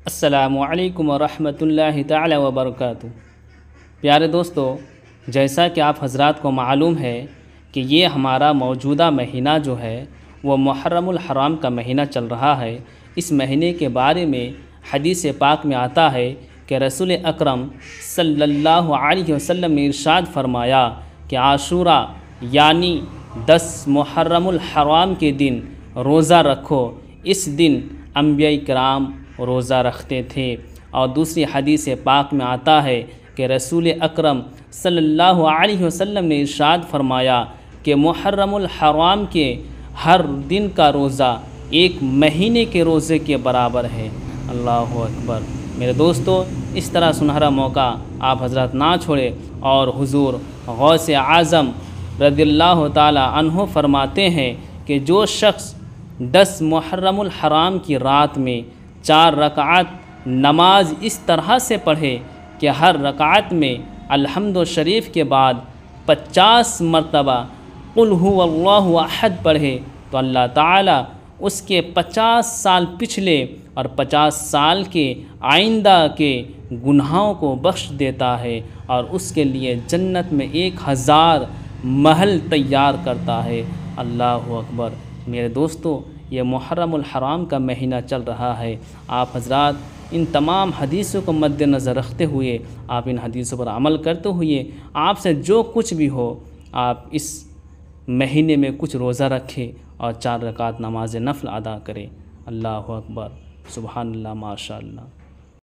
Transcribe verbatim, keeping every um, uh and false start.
अस्सलामुअलैकुम वरहमतुल्लाहि ताला वबरकातुहू। प्यारे दोस्तों, जैसा कि आप हज़रात को मालूम है कि ये हमारा मौजूदा महीना जो है वो मुहर्रमुल हराम का महीना चल रहा है। इस महीने के बारे में हदीस पाक में आता है कि रसूल अकरम सल्लल्लाहु अलैहि वसल्लम ने इरशाद फरमाया कि आशूरा यानी दस मुहर्रमुल हराम के दिन रोज़ा रखो। इस दिन अंबिया किराम रोज़ा रखते थे। और दूसरी हदीस पाक में आता है कि रसूल अकरम सल्लल्लाहु अलैहि वसल्लम ने इरशाद फरमाया कि मुहर्रमुल हराम के हर दिन का रोज़ा एक महीने के रोज़े के बराबर है। अल्लाहु अकबर। मेरे दोस्तों, इस तरह सुनहरा मौका आप हज़रत ना छोड़ें। और हुज़ूर गौस आज़म रज़ियल्लाहु ताला अन्हु फरमाते हैं कि जो शख्स दस मुहर्रमुल हराम की रात में चार रकात नमाज इस तरह से पढ़े कि हर रकात में अल्हम्दु शरीफ के बाद पचास मरतबा कुल हुवल्लाहु अहद पढ़े तो अल्लाह ताला उसके पचास साल पिछले और पचास साल के आइंदा के गुनाहों को बख्श देता है और उसके लिए जन्नत में एक हज़ार महल तैयार करता है। अल्लाहु अकबर। मेरे दोस्तों, ये मुहर्रमुल हराम का महीना चल रहा है। आप हज़रात इन तमाम हदीसों को मद्देनज़र रखते हुए आप इन हदीसों पर अमल करते हुए आपसे जो कुछ भी हो आप इस महीने में कुछ रोज़ा रखें और चार रकात नमाज नफ़ल अदा करें। अल्लाहु अकबर। सुबहानल्लाह, माशाअल्लाह।